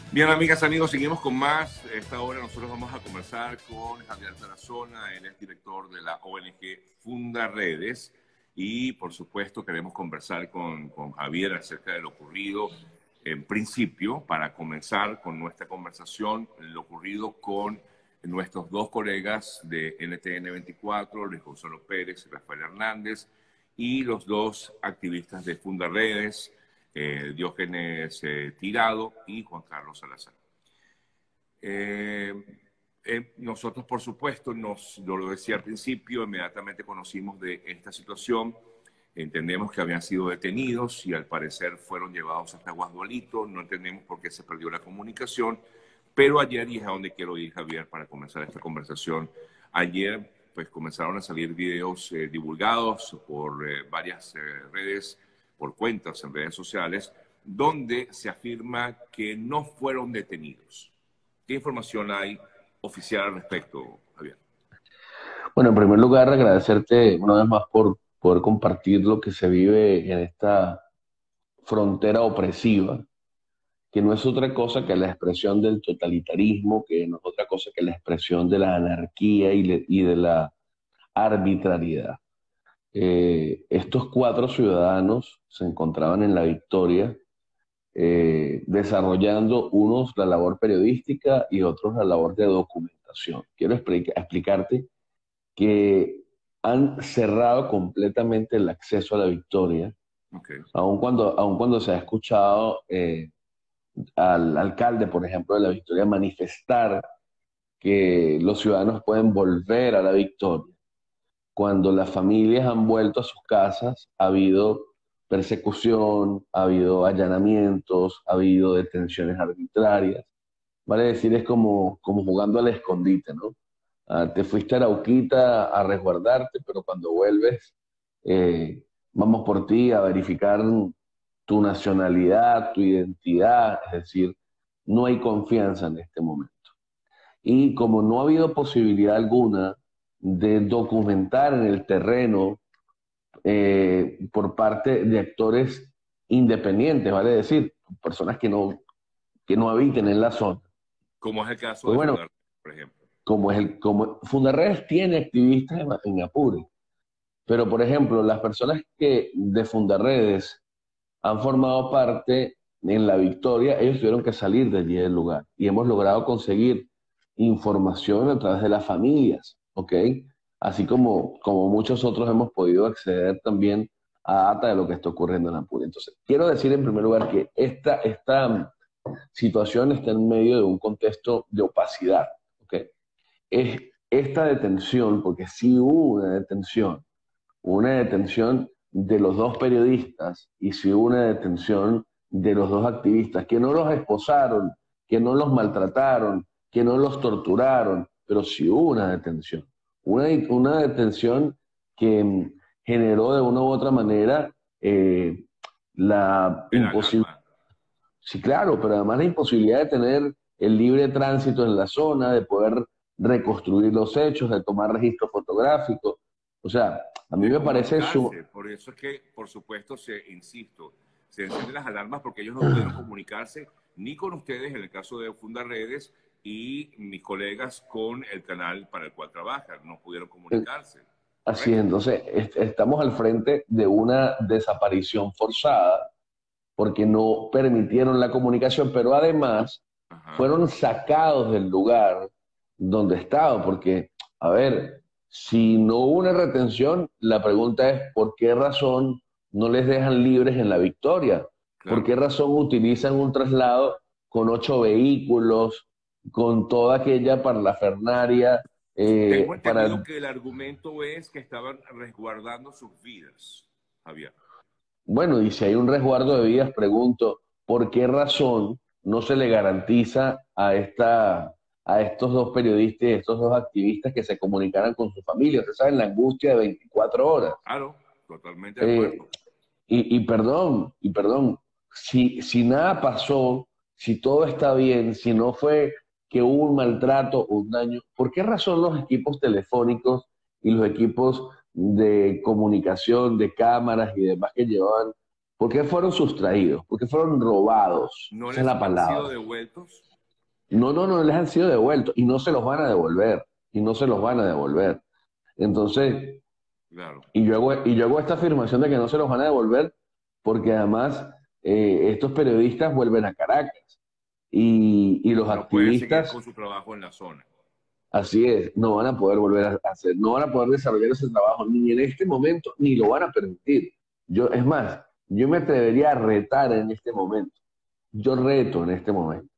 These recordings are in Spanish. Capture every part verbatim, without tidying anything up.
Bien, amigas, amigos, seguimos con más. Esta hora nosotros vamos a conversar con Javier Tarazona, él es director de la O N G Funda Redes y, por supuesto, queremos conversar con, con Javier acerca de lo ocurrido en principio, para comenzar con nuestra conversación, lo ocurrido con nuestros dos colegas de N T N veinticuatro, Luis Gonzalo Pérez y Rafael Hernández, y los dos activistas de Funda Redes, eh, Diógenes eh, Tirado y Juan Carlos Salazar. Eh, eh, nosotros, por supuesto, nos, yo lo decía al principio, inmediatamente conocimos de esta situación, entendemos que habían sido detenidos y al parecer fueron llevados hasta Guasdualito, no entendemos por qué se perdió la comunicación, pero ayer, y es a donde quiero ir, Javier, para comenzar esta conversación, ayer pues comenzaron a salir videos eh, divulgados por eh, varias eh, redes, por cuentas en redes sociales, donde se afirma que no fueron detenidos. ¿Qué información hay oficial al respecto, Javier? Bueno, en primer lugar, agradecerte una vez más por poder compartir lo que se vive en esta frontera opresiva, que no es otra cosa que la expresión del totalitarismo, que no es otra cosa que la expresión de la anarquía y, le- y de la arbitrariedad. Eh, estos cuatro ciudadanos se encontraban en La Victoria, eh, desarrollando unos la labor periodística y otros la labor de documentación. Quiero explica- explicarte que han cerrado completamente el acceso a La Victoria, Okay. aun cuando, aun cuando se ha escuchado eh, al alcalde, por ejemplo, de La Victoria manifestar que los ciudadanos pueden volver a La Victoria. Cuando las familias han vuelto a sus casas, ha habido persecución, ha habido allanamientos, ha habido detenciones arbitrarias. Vale decir, es como, como jugando al escondite, ¿no? Ah, te fuiste a Arauquita a resguardarte, pero cuando vuelves, eh, vamos por ti a verificar tu nacionalidad, tu identidad, es decir, no hay confianza en este momento. Y como no ha habido posibilidad alguna de documentar en el terreno eh, por parte de actores independientes, vale decir, personas que no, que no habiten en la zona, Como es el caso pues de bueno, Fundar, por ejemplo. como es el, como Fundarredes tiene activistas en, en Apure, pero por ejemplo, las personas que de Fundarredes han formado parte en la victoria, ellos tuvieron que salir de allí del lugar y hemos logrado conseguir información a través de las familias, ¿ok? Así como, como muchos otros hemos podido acceder también a data de lo que está ocurriendo en Apure. Entonces, quiero decir en primer lugar que esta, esta situación está en medio de un contexto de opacidad, ¿ok? Es esta detención, porque sí hubo una detención, una detención de los dos periodistas y sí hubo una detención de los dos activistas, que no los esposaron, que no los maltrataron, que no los torturaron, pero sí hubo una detención. Una, una detención que mm, generó de una u otra manera eh, la El imposibilidad, alarma. sí, claro, pero además la imposibilidad de tener el libre tránsito en la zona, de poder reconstruir los hechos, de tomar registros fotográficos. O sea, a mí De me parece su... comunicarse. Por eso es que, por supuesto, se, insisto, se encienden las alarmas porque ellos no pudieron comunicarse ni con ustedes en el caso de Funda Redes y mis colegas con el canal para el cual trabajan. No pudieron comunicarse. Así es, ¿Correcto? entonces est- estamos al frente de una desaparición forzada porque no permitieron la comunicación, pero además Ajá. fueron sacados del lugar donde estaban, porque, a ver, si no hubo una retención, la pregunta es, ¿por qué razón no les dejan libres en la Victoria? ¿Por Claro. qué razón utilizan un traslado con ocho vehículos, con toda aquella parlafernaria Tengo eh, entendido para... que el argumento es que estaban resguardando sus vidas, Javier. Bueno, y si hay un resguardo de vidas, pregunto, ¿por qué razón no se le garantiza a esta, a estos dos periodistas y estos dos activistas que se comunicaran con su familia? Ustedes saben la angustia de veinticuatro horas. Claro, totalmente de Eh, acuerdo. y, y perdón, y perdón, si, si nada pasó, si todo está bien, si no fue que hubo un maltrato o un daño, ¿por qué razón los equipos telefónicos y los equipos de comunicación, de cámaras y demás que llevaban ¿Por qué fueron sustraídos? ¿Por qué fueron robados? ¿No Esa es les la han sido palabra. devueltos? No, no, no les han sido devueltos y no se los van a devolver. Y no se los van a devolver. Entonces, Claro. y yo hago, y yo hago esta afirmación de que no se los van a devolver porque además eh, estos periodistas vuelven a Caracas y, y los No pueden seguir activistas, con su trabajo en la zona. así es, no van a poder volver a hacer, no van a poder desarrollar ese trabajo ni en este momento ni lo van a permitir. Yo, es más, yo me atrevería a retar en este momento. Yo reto en este momento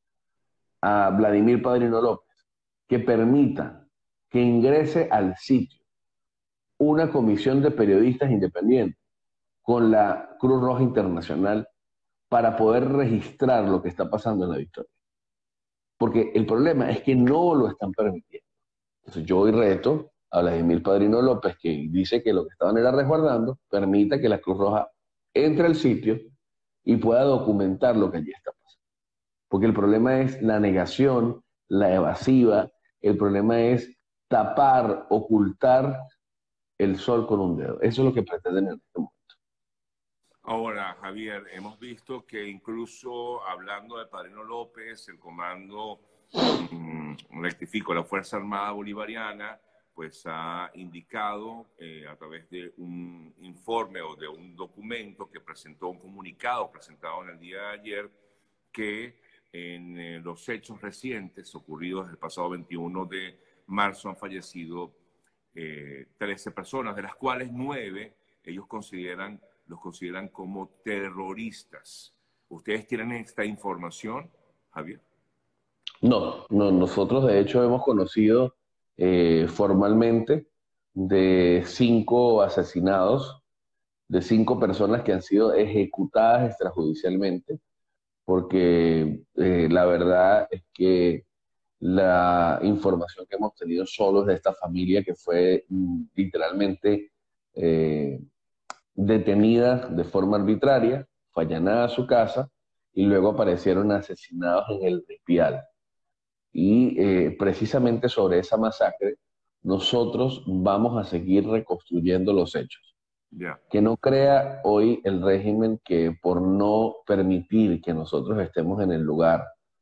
a Vladimir Padrino López que permita que ingrese al sitio una comisión de periodistas independientes con la Cruz Roja Internacional para poder registrar lo que está pasando en la Victoria. Porque el problema es que no lo están permitiendo. Entonces yo hoy reto a Vladimir Padrino López, que dice que lo que estaban era resguardando, permita que la Cruz Roja entre al sitio y pueda documentar lo que allí está pasando. Porque el problema es la negación, la evasiva, el problema es tapar, ocultar el sol con un dedo. Eso es lo que pretenden en este momento. Ahora, Javier, hemos visto que incluso hablando de Padrino López, el comando, mmm, rectifico, la Fuerza Armada Bolivariana, pues ha indicado eh, a través de un informe o de un documento que presentó, un comunicado presentado en el día de ayer, que en eh, los hechos recientes ocurridos el pasado veintiuno de marzo han fallecido eh, trece personas, de las cuales nueve ellos consideran los consideran como terroristas. ¿Ustedes tienen esta información, Javier? No, no, nosotros de hecho hemos conocido eh, formalmente de cinco asesinados, de cinco personas que han sido ejecutadas extrajudicialmente, porque eh, la verdad es que la información que hemos tenido solo es de esta familia que fue mm, literalmente eh, detenida de forma arbitraria, fue allanada a su casa y luego aparecieron asesinados en el Ripial. Y eh, precisamente sobre esa masacre, nosotros vamos a seguir reconstruyendo los hechos. Ya. Que no crea hoy el régimen que por no permitir que nosotros estemos en el lugar,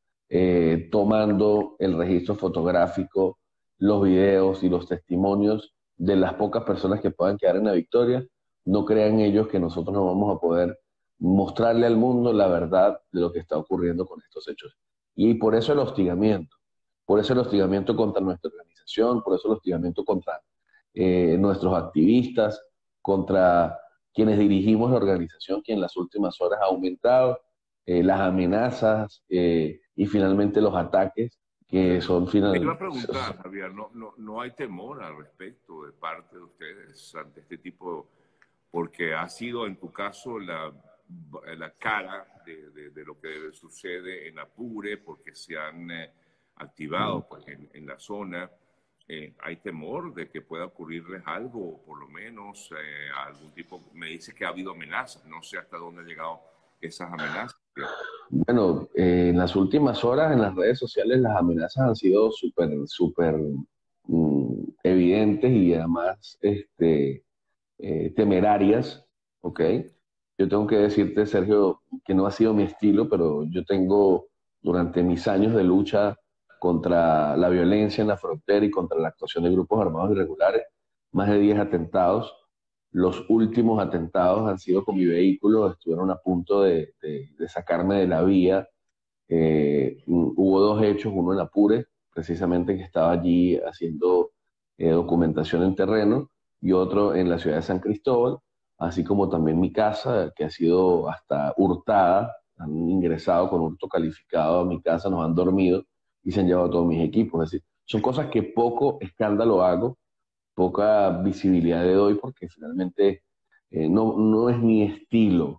eh, tomando el registro fotográfico, los videos y los testimonios de las pocas personas que puedan quedar en la victoria, no crean ellos que nosotros no vamos a poder mostrarle al mundo la verdad de lo que está ocurriendo con estos hechos. Y por eso el hostigamiento, por eso el hostigamiento contra nuestra organización, por eso el hostigamiento contra eh, nuestros activistas, contra quienes dirigimos la organización, que en las últimas horas ha aumentado, eh, las amenazas eh, y finalmente los ataques, que son Te iba final... a preguntar, Javier, ¿no, no, no hay temor al respecto de parte de ustedes ante este tipo, porque ha sido en tu caso la, la cara de, de, de lo que sucede en Apure, porque se han eh, activado pues, en, en la zona? Eh, ¿hay temor de que pueda ocurrirles algo, o por lo menos eh, algún tipo? Me dice que ha habido amenazas, no sé hasta dónde han llegado esas amenazas. Bueno, eh, en las últimas horas en las redes sociales las amenazas han sido súper, súper mm, evidentes y además este, eh, temerarias, ¿ok? Yo tengo que decirte, Sergio, que no ha sido mi estilo, pero yo tengo durante mis años de lucha contra la violencia en la frontera y contra la actuación de grupos armados irregulares, más de diez atentados. Los últimos atentados han sido con mi vehículo, estuvieron a punto de, de- de sacarme de la vía. Eh, hubo dos hechos, uno en Apure, precisamente que estaba allí haciendo eh, documentación en terreno, y otro en la ciudad de San Cristóbal, así como también mi casa, que ha sido hasta hurtada, han ingresado con hurto calificado a mi casa, nos han dormido y se han llevado todos mis equipos. Es decir, son cosas que poco escándalo hago, poca visibilidad le doy porque finalmente eh, no, no es mi estilo,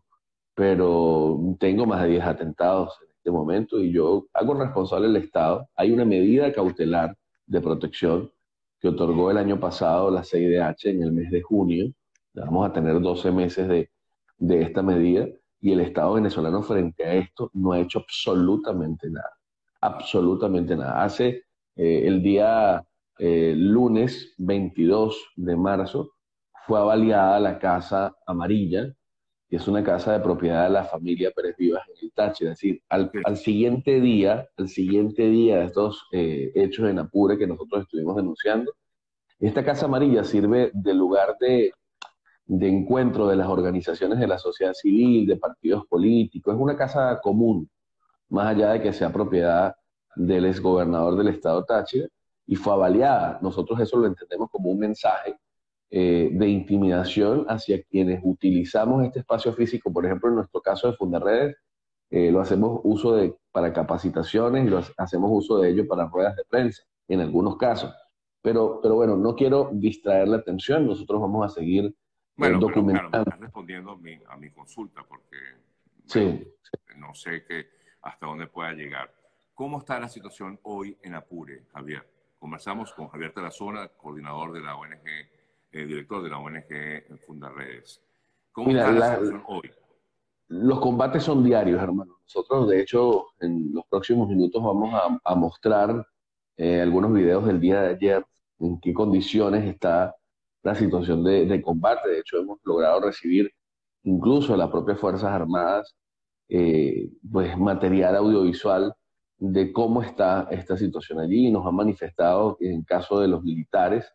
pero tengo más de diez atentados en este momento y yo hago responsable al Estado. Hay una medida cautelar de protección que otorgó el año pasado la C I D H en el mes de junio. Vamos a tener doce meses de, de esta medida y el Estado venezolano frente a esto no ha hecho absolutamente nada. Absolutamente nada. Hace eh, el día eh, lunes veintidós de marzo fue avaliada la Casa Amarilla que es una casa de propiedad de la familia Pérez Vivas en el Táchira. Es decir, al, Sí. al siguiente día, al siguiente día de estos eh, hechos en Apure que nosotros estuvimos denunciando, esta Casa Amarilla sirve de lugar de, de encuentro de las organizaciones de la sociedad civil, de partidos políticos. Es una casa común, más allá de que sea propiedad del exgobernador del estado Táchira, y fue avaliada. Nosotros eso lo entendemos como un mensaje eh, de intimidación hacia quienes utilizamos este espacio físico. Por ejemplo, en nuestro caso de Fundarredes, eh, lo hacemos uso de, para capacitaciones y lo hacemos uso de ello para ruedas de prensa, en algunos casos. Pero, pero bueno, no quiero distraer la atención, nosotros vamos a seguir eh, Bueno, pero claro, me documentando. estás respondiendo a mi, a mi consulta porque, bueno, Sí, no sé qué, hasta dónde pueda llegar. ¿Cómo está la situación hoy en Apure, Javier? Conversamos con Javier Tarazona, coordinador de la O N G, eh, director de la O N G Fundarredes. ¿Cómo mira, está la la, situación hoy? los combates son diarios, hermano. Nosotros, de hecho, en los próximos minutos vamos a, a mostrar eh, algunos videos del día de ayer, en qué condiciones está la situación de, de combate. De hecho, hemos logrado recibir incluso de las propias Fuerzas Armadas, eh, pues material audiovisual de cómo está esta situación allí. Nos han manifestado que en caso de los militares,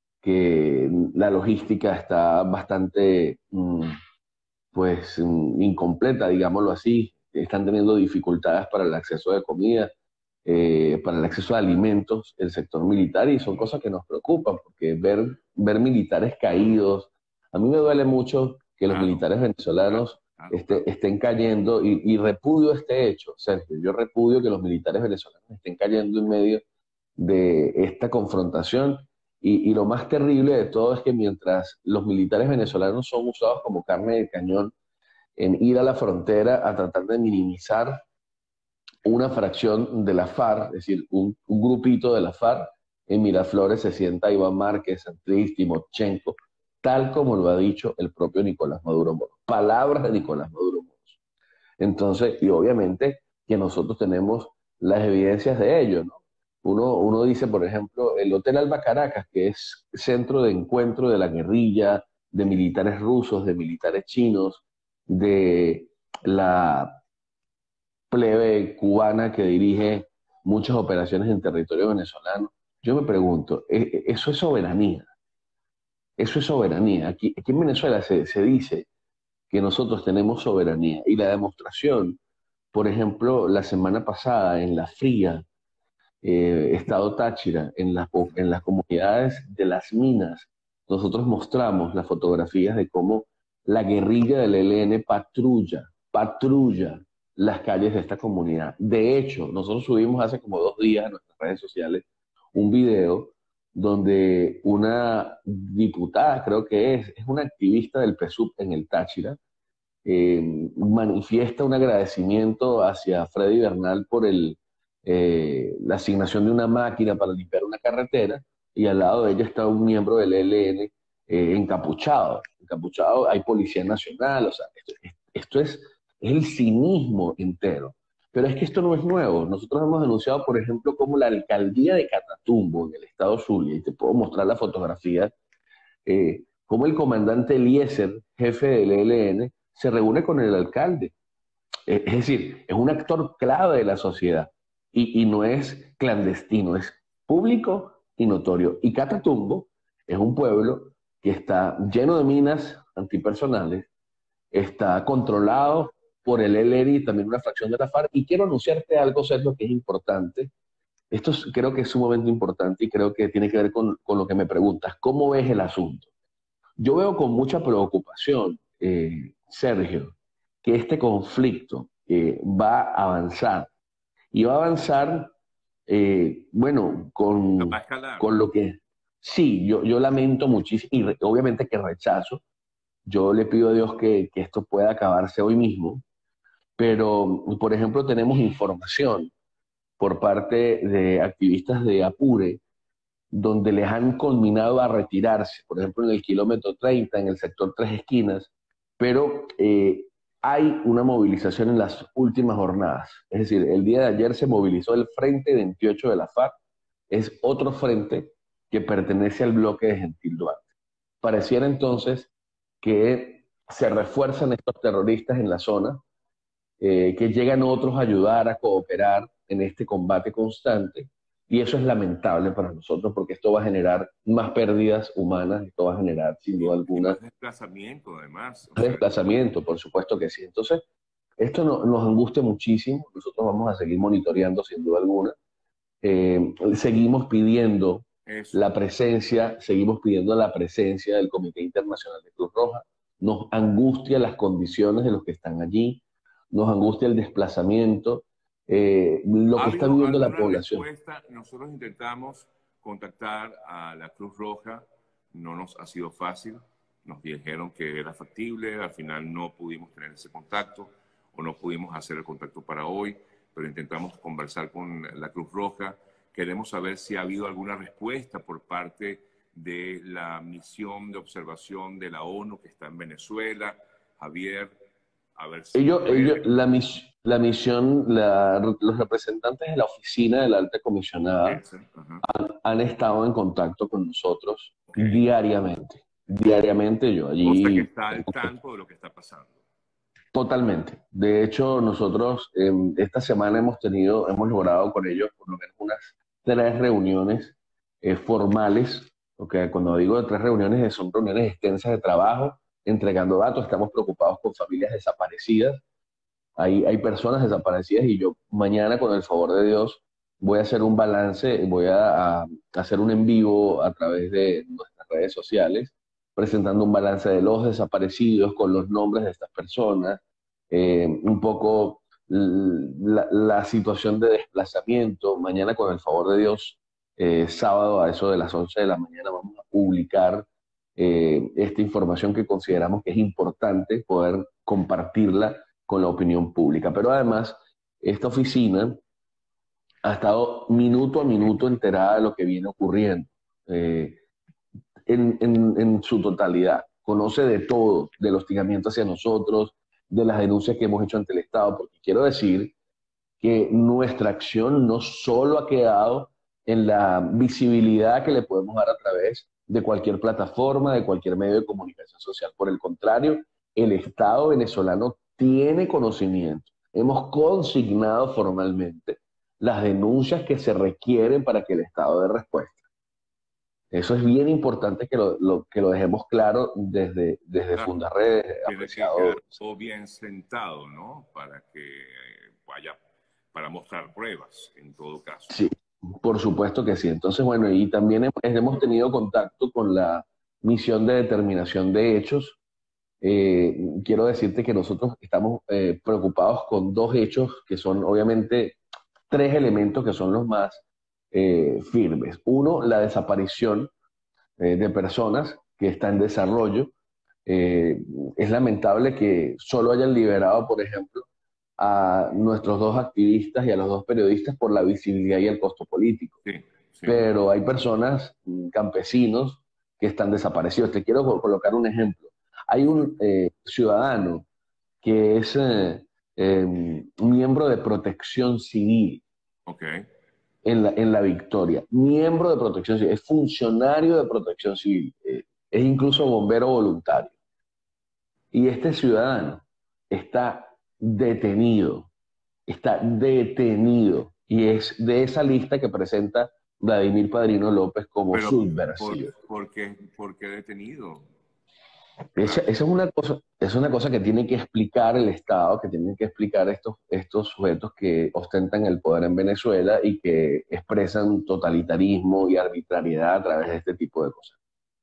que la logística está bastante... mm, pues mm, incompleta, digámoslo así. Están teniendo dificultades para el acceso de comida, eh, para el acceso a alimentos, el sector militar, y son cosas que nos preocupan, porque ver, ver militares caídos, a mí me duele mucho que los Claro, militares claro, venezolanos claro, este, claro. estén cayendo, y, y repudio este hecho, Sergio, yo repudio que los militares venezolanos estén cayendo en medio de esta confrontación. Y, y lo más terrible de todo es que mientras los militares venezolanos son usados como carne de cañón en ir a la frontera a tratar de minimizar una fracción de la FARC, es decir, un, un grupito de la FARC. En Miraflores se sienta Iván Márquez, Santrich, Timochenko, tal como lo ha dicho el propio Nicolás Maduro Moros. Palabras de Nicolás Maduro Moros. Entonces, y obviamente que nosotros tenemos las evidencias de ello, ¿no? Uno, uno dice, por ejemplo, el Hotel Alba Caracas, que es centro de encuentro de la guerrilla, de militares rusos, de militares chinos, de la plebe cubana que dirige muchas operaciones en territorio venezolano. Yo me pregunto, ¿e- e- ¿eso es soberanía? Eso es soberanía. Aquí, aquí en Venezuela se, se dice que nosotros tenemos soberanía y la demostración, por ejemplo, la semana pasada en La Fría, eh, Estado Táchira, en las, en las comunidades de las minas, nosotros mostramos las fotografías de cómo la guerrilla del E L N patrulla, patrulla las calles de esta comunidad. De hecho, nosotros subimos hace como dos días en nuestras redes sociales un video donde una diputada, creo que es, es una activista del P S U V en el Táchira, eh, manifiesta un agradecimiento hacia Freddy Bernal por el, eh, la asignación de una máquina para limpiar una carretera, y al lado de ella está un miembro del E L N eh, encapuchado. Encapuchado, hay Policía Nacional, o sea, esto, esto es, es el cinismo entero. Pero es que esto no es nuevo. Nosotros hemos denunciado, por ejemplo, como la alcaldía de Catatumbo, en el estado Zulia, y te puedo mostrar la fotografía, eh, cómo el comandante Eliezer, jefe del E L N, se reúne con el alcalde. Eh, Es decir, es un actor clave de la sociedad y, y no es clandestino, es público y notorio. Y Catatumbo es un pueblo que está lleno de minas antipersonales, está controlado por el E L N y también una fracción de la FARC. Y quiero anunciarte algo, Sergio, que es importante. Esto es- creo que es sumamente importante y creo que tiene que ver con, con lo que me preguntas. ¿Cómo ves el asunto? Yo veo con mucha preocupación, eh, Sergio, que este conflicto eh, va a avanzar y va a avanzar, eh, bueno, Va a con, escalar. con lo que sí, yo, yo lamento muchísimo y re- obviamente que rechazo. Yo le pido a Dios que, que esto pueda acabarse hoy mismo, pero, por ejemplo, tenemos información por parte de activistas de Apure donde les han conminado a retirarse, por ejemplo, en el kilómetro treinta, en el sector Tres Esquinas, pero eh, hay una movilización en las últimas jornadas. Es decir, el día de ayer se movilizó el Frente veintiocho de la FARC, es otro frente que pertenece al bloque de Gentil Duarte. Pareciera entonces que se refuerzan estos terroristas en la zona, eh, que llegan otros a ayudar, a cooperar en este combate constante. Y eso es lamentable para nosotros porque esto va a generar más pérdidas humanas, esto va a generar sin Y, duda y alguna más desplazamiento, además. O sea, desplazamiento, por supuesto que sí. Entonces, esto no- nos angustia muchísimo, nosotros vamos a seguir monitoreando sin duda alguna. Eh, seguimos pidiendo eso. la presencia, seguimos pidiendo la presencia del Comité Internacional de Cruz Roja. Nos angustia las condiciones de los que están allí, nos angustia el desplazamiento, eh, lo ¿Ha que está habido viviendo la alguna población. respuesta? Nosotros intentamos contactar a la Cruz Roja, no nos ha sido fácil. Nos dijeron que era factible, al final no pudimos tener ese contacto o no pudimos hacer el contacto para hoy, pero intentamos conversar con la Cruz Roja. Queremos saber si ha habido alguna respuesta por parte de la misión de observación de la ONU que está en Venezuela. Javier, a ver si Ellos, ellos, puede. la, mis- la misión, la- los representantes de la oficina de la alta comisionada Esa, ajá. han estado en contacto con nosotros Ok. diariamente. Diariamente yo O sea que allí está al tengo que- tanto de lo que está pasando. totalmente. De hecho, nosotros eh, esta semana hemos tenido, hemos logrado con ellos por lo menos unas tres reuniones eh, formales. Okay, cuando digo de tres reuniones, eh, son reuniones extensas de trabajo, entregando datos. Estamos preocupados con familias desaparecidas. Hay, hay personas desaparecidas y yo mañana, con el favor de Dios, voy a hacer un balance, voy a, a hacer un en vivo a través de nuestras redes sociales, presentando un balance de los desaparecidos con los nombres de estas personas, eh, un poco la, la situación de desplazamiento. Mañana, con el favor de Dios, eh, sábado a eso de las once de la mañana, vamos a publicar eh, esta información que consideramos que es importante poder compartirla con la opinión pública. Pero además, esta oficina ha estado minuto a minuto enterada de lo que viene ocurriendo, eh, en, en, en su totalidad. Conoce de todo, del hostigamiento hacia nosotros, de las denuncias que hemos hecho ante el Estado, porque quiero decir que nuestra acción no solo ha quedado en la visibilidad que le podemos dar a través de cualquier plataforma, de cualquier medio de comunicación social. Por el contrario, el Estado venezolano tiene conocimiento. Hemos consignado formalmente las denuncias que se requieren para que el Estado dé respuesta. Eso es bien importante que lo, lo- que lo dejemos claro desde, desde Claro, Fundarredes, tiene que quedar apreciado. todo bien sentado, ¿no? Para que vaya, para mostrar pruebas en todo caso. Sí, por supuesto que sí. Entonces, bueno, y también hem- hemos tenido contacto con la misión de determinación de hechos. Eh, quiero decirte que nosotros estamos eh, preocupados con dos hechos que son obviamente tres elementos que son los más eh, firmes. Uno, la desaparición eh, de personas que está en desarrollo. Eh, es lamentable que solo hayan liberado, por ejemplo, a nuestros dos activistas y a los dos periodistas por la visibilidad y el costo político. Sí, sí, Pero hay personas, mm, campesinos, que están desaparecidos. Te quiero co- colocar un ejemplo. Hay un eh, ciudadano que es eh, eh, miembro de Protección Civil ok. en la, en la Victoria. Miembro de Protección Civil, es funcionario de Protección Civil, eh, es incluso bombero voluntario. Y este ciudadano está detenido, está detenido. Y es de esa lista que presenta Vladimir Padrino López como Pero, ¿por, subversivo. por qué, por qué detenido? Esa, esa Vlad? es una cosa, es una cosa que tiene que explicar el Estado, que tienen que explicar estos, estos sujetos que ostentan el poder en Venezuela y que expresan totalitarismo y arbitrariedad a través de este tipo de cosas.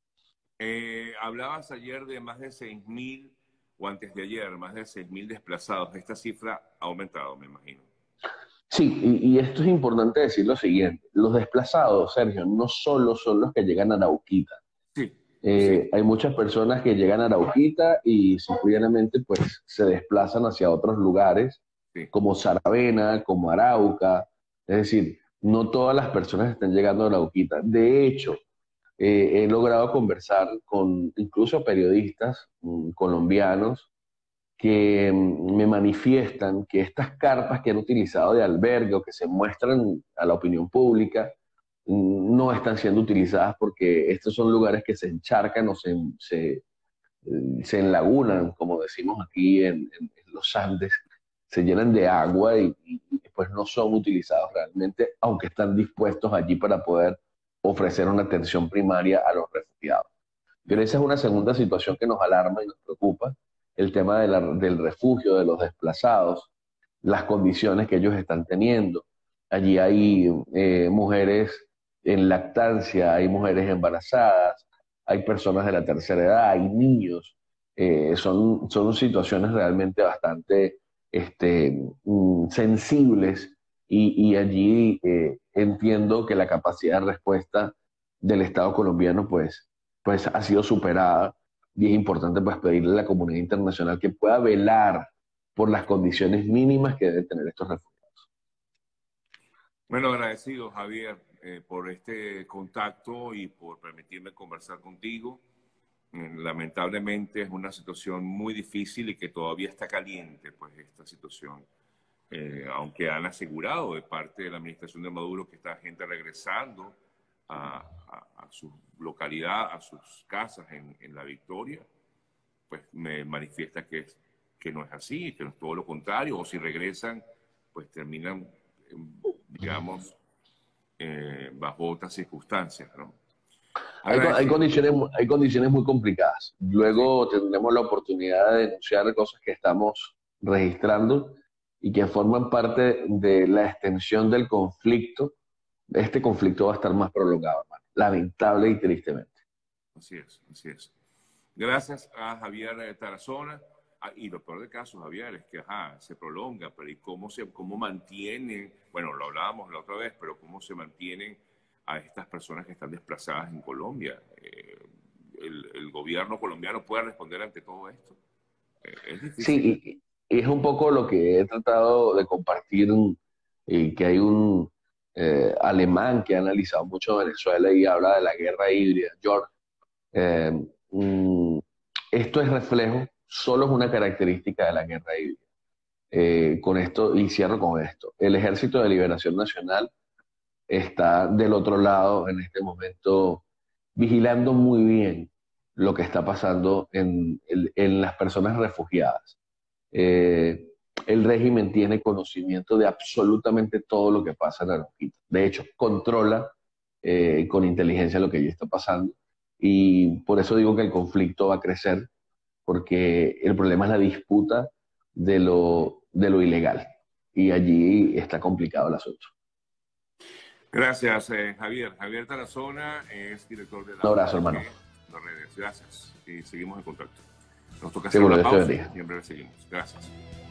Eh, hablabas ayer de más de seis mil, o antes de ayer, más de seis mil desplazados. Esta cifra ha aumentado, me imagino. Sí, y, y esto es importante decir lo siguiente. Los desplazados, Sergio, no solo son los que llegan a Arauquita. Sí, sí, Eh, hay muchas personas que llegan a Arauquita y simplemente pues se desplazan hacia otros lugares sí. como Saravena, como Arauca. Es decir, no todas las personas están llegando a Arauquita. De hecho, eh, he logrado conversar con incluso periodistas mm, colombianos que mm, me manifiestan que estas carpas que han utilizado de albergue o que se muestran a la opinión pública mm, no están siendo utilizadas porque estos son lugares que se encharcan o se, se, eh, se enlagunan, como decimos aquí en, en- en los Andes, se llenan de agua y, y pues no son utilizados realmente, aunque están dispuestos allí para poder ofrecer una atención primaria a los refugiados. De Pero esa es acuerdo. una segunda situación que nos alarma y nos preocupa, el tema de la- del refugio, de los desplazados, las condiciones que ellos están teniendo. Allí hay eh, mujeres en lactancia, hay mujeres embarazadas, hay personas de la tercera edad, hay niños. Eh, son, son situaciones realmente bastante este, mm, sensibles y, y allí eh, entiendo que la capacidad de respuesta del Estado colombiano pues, pues ha sido superada y es importante pues pedirle a la comunidad internacional que pueda velar por las condiciones mínimas que deben tener estos refugiados. Bueno, agradecido, Javier, eh, por este contacto y por permitirme conversar contigo. Eh, Lamentablemente es una situación muy difícil y que todavía está caliente, pues, esta situación. Eh, aunque han asegurado de parte de la administración de Maduro que está gente regresando a, a- a su localidad, a sus casas en, en La Victoria, pues me manifiesta que, es- que no es así, que no es todo lo contrario, o si regresan, pues terminan, eh, digamos, eh, bajo otras circunstancias, ¿no? Hay, co- hay, Agradecido. condiciones, mu- hay condiciones muy complicadas. Sí, Luego tendremos la oportunidad de denunciar cosas que estamos registrando y que forman parte de la extensión del conflicto. Este conflicto va a estar más prolongado, hermano. Lamentable y tristemente. así es, así es. Gracias a Javier eh, Tarazona. Ah, y lo peor del caso, Javier, es que ajá, se prolonga, pero ¿y cómo se cómo mantienen? Bueno, lo hablábamos la otra vez, pero ¿cómo se mantienen a estas personas que están desplazadas en Colombia? Eh, el, el gobierno colombiano puede responder ante todo esto. Eh, es difícil. Sí, y, y es un poco lo que he tratado de compartir, y que hay un eh, alemán que ha analizado mucho Venezuela y habla de la guerra híbrida, George. Eh, mm, Esto es reflejo, solo es una característica de la guerra híbrida. Eh, con esto, y cierro con esto, el Ejército de Liberación Nacional está del otro lado en este momento vigilando muy bien lo que está pasando en, en- en las personas refugiadas. Eh, el régimen tiene conocimiento de absolutamente todo lo que pasa en Arauquita. De hecho, controla eh, con inteligencia lo que allí está pasando. Y por eso digo que el conflicto va a crecer, porque el problema es la disputa de lo, de lo ilegal. Y allí está complicado el asunto. Gracias, eh, Javier. Javier Tarazona es director de Un la abrazo, hermano. O N G Las Redes. Gracias. Y seguimos en contacto. Nos toca hacer Seguro, una Dios te pausa bendiga. y en breve seguimos. Gracias.